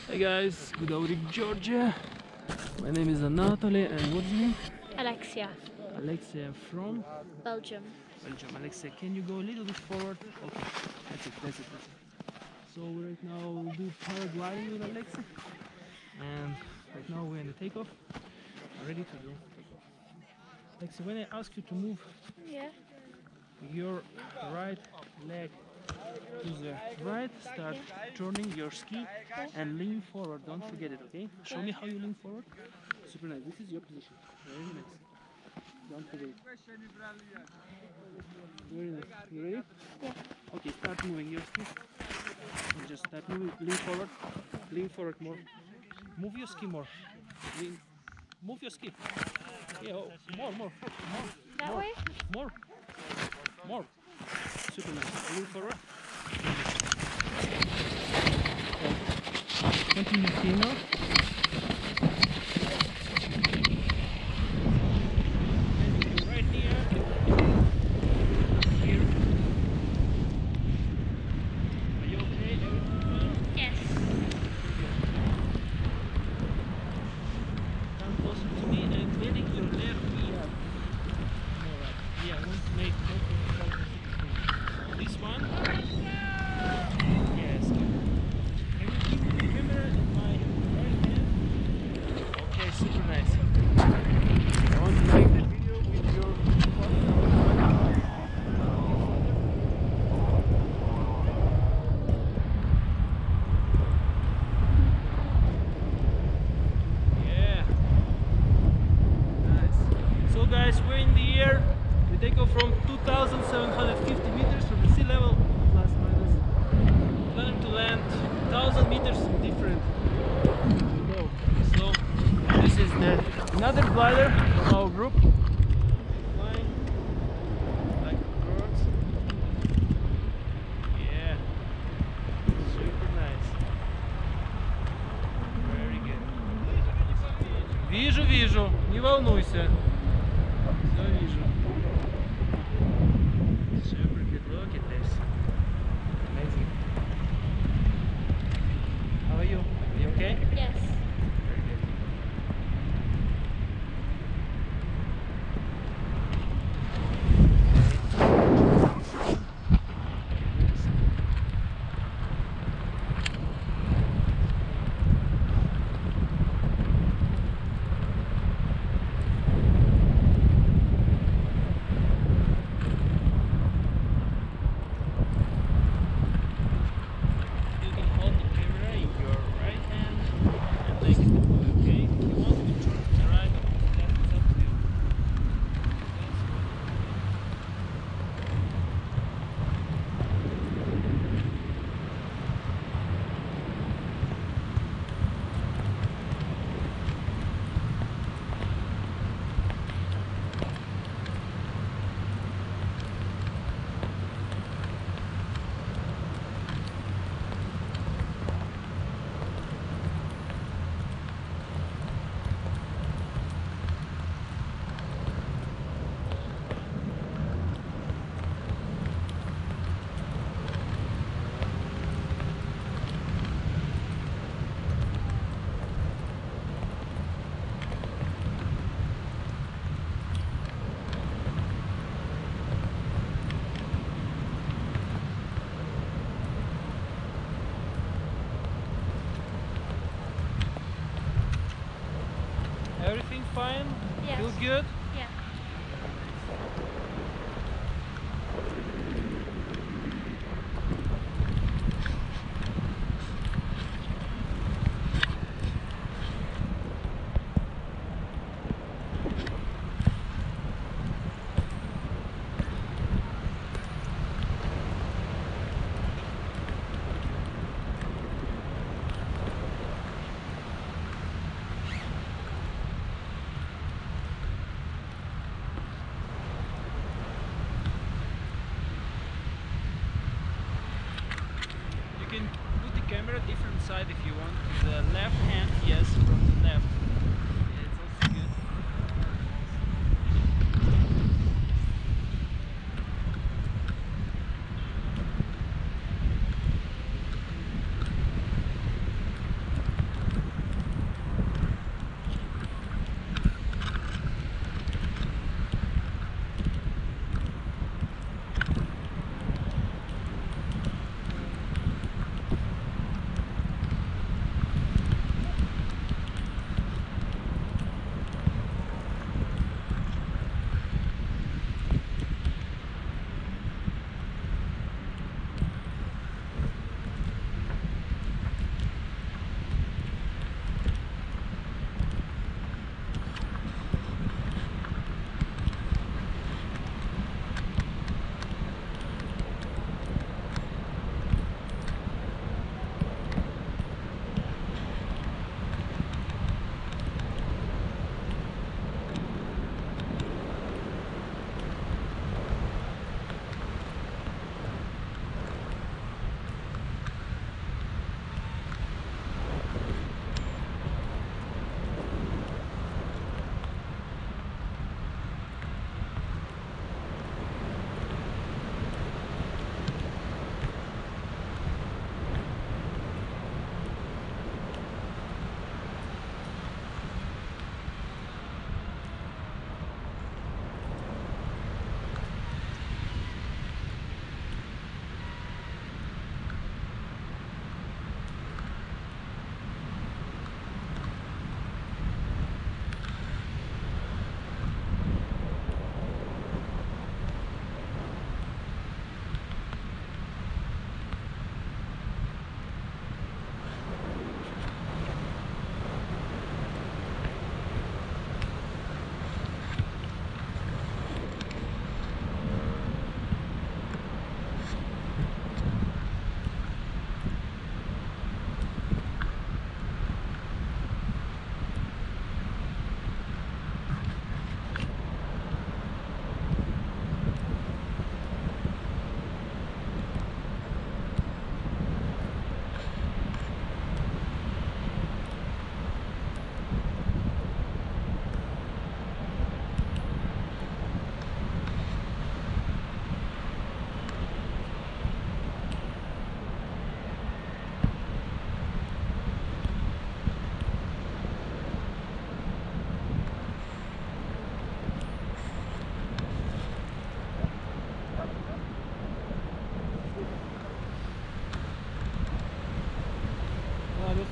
Hey guys, good evening Georgia. My name is Anatoly and what's your name? Alexia, Alexia from Belgium. Belgium. Alexia, can you go a little bit forward? Okay, that's it. So right now we'll do paragliding with Alexia. And right now we're in the takeoff. Ready to do takeoff. Alexia, when I ask you to move Yeah. your right leg to the right, start turning your ski and lean forward. Don't forget it, okay? Show me how you lean forward. Super nice. This is your position. Very nice. Don't forget it. Very nice. You ready? Yeah. Okay, start moving your ski. And just start moving. Lean forward. Lean forward more. Move your ski more. Lean. Move your ski. Yeah, oh, more. That More. way? More. Super nice. Lean forward. Continue skiing now. Right here. Here. Are you okay? Everything fine? Yes. Come closer to me and bending your left knee up. More up. Yeah, want to make this one. Yes. Can you keep the camera in my right hand? Okay, super nice. I want to make the video with your yeah. Nice. So guys, we're in the air. We take off from 2,750 meters from the sea level, plus minus. Planning to land 1,000 meters different below. So this is another glider from our group. Flying like birds. Yeah, super nice. Very good. Вижу, не волнуйся. Все вижу. Super good. Look at this. Amazing. How are you? Are you okay? Yes. Very good. You can hold the camera in your right hand and make it move, okay? If you want to turn to the right or to the left, it's up to you. Everything fine? Yes. Feel good? Yeah. You can put the camera different side if you want. The left hand, yes, from the left. Yeah, it's also good.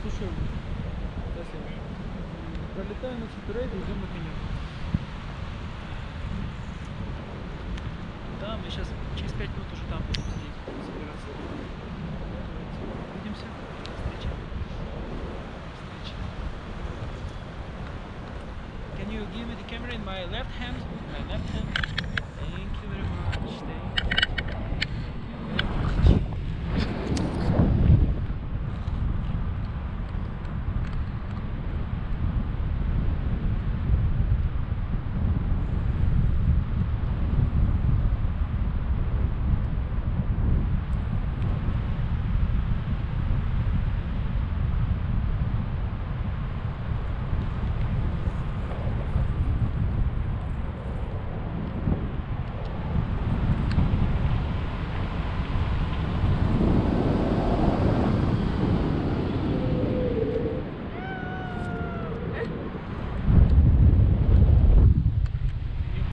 Слушай, Вася, пролетаю на Чебурек и идем на конек. Да, мы сейчас через 5 минут уже там будем сидеть, собираться. Увидимся. До встречи. Can you give me the camera in my left hand? My left hand.